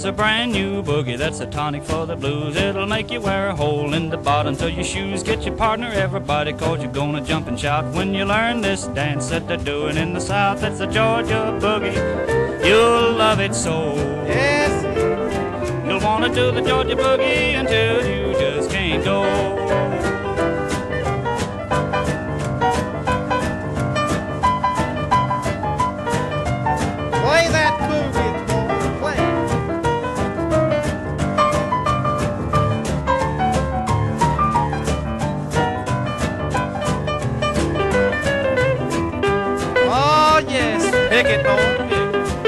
There's a brand new boogie that's a tonic for the blues. It'll make you wear a hole in the bottom to your shoes. Get your partner, everybody, cause you're gonna jump and shout when you learn this dance that they're doing in the South. It's the Georgia boogie. You'll love it so. Yes. You'll wanna do the Georgia boogie until you just can't go. Play that boogie, boy, play. Oh yes, pick it, boy, pick it.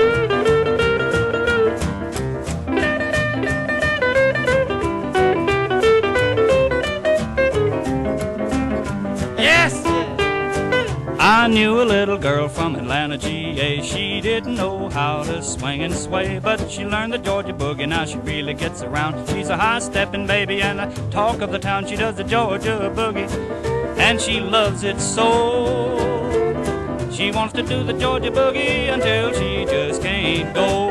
Yes. I knew a little girl from Atlanta, GA. She didn't know how to swing and sway, but she learned the Georgia boogie. Now she really gets around. She's a high-stepping baby and the talk of the town. She does the Georgia boogie, and she loves it so. She wants to do the Georgia boogie until she just can't go.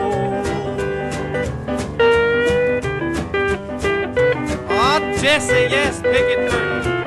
Oh, Jesse, yes, pick it through.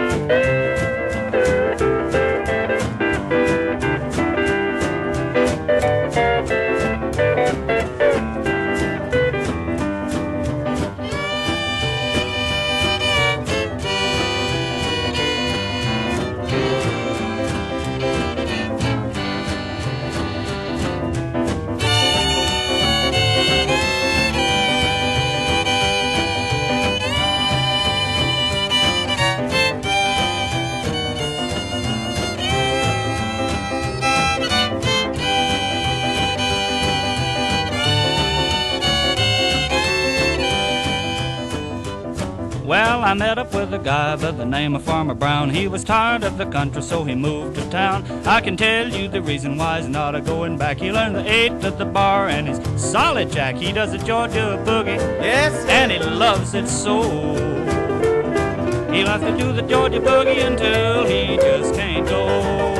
Well, I met up with a guy by the name of Farmer Brown. He was tired of the country, so he moved to town. I can tell you the reason why he's not a-going back. He learned the 8 at the bar, and he's solid, Jack. He does the Georgia boogie, Yes. and he loves it so. He'll have to do the Georgia boogie until he just can't go.